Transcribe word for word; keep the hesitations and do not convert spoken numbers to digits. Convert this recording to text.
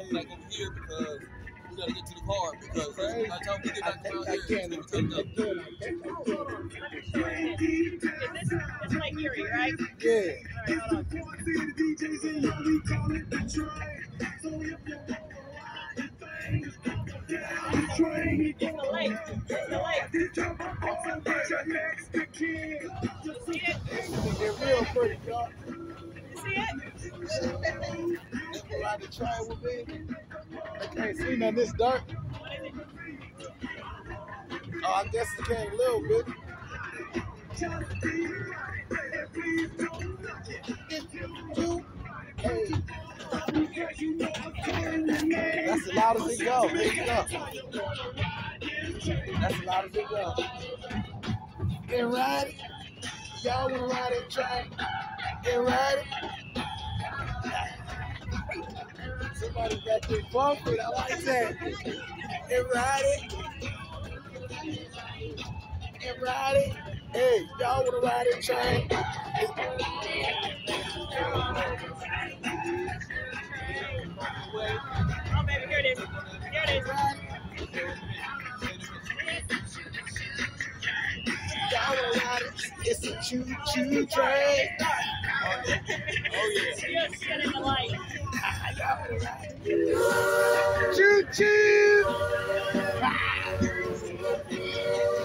back over here because we gotta get to the car because by the time we get back around here, it's gonna be turned up. It's like Erie, right? Yeah. All right, hold on. It's the lake. It's the lake. You see it? They're real pretty, y'all. You see it? Ride the train with me. I can't see nothing this dark. Oh, I guess it came a little bit. That's as loud as it goes. There you go. That's as loud as it goes. Get ride it. Y'all wanna ride it, train? Get ride it. Somebody got their bumping. I like that. Get ride it. Get ride it. Hey, y'all wanna ride it, train? Oh, baby, here it is. Here it is. Y'all wanna ride it? It's a Chu Chu Train. Oh yeah. Just get in the light. Choo choo!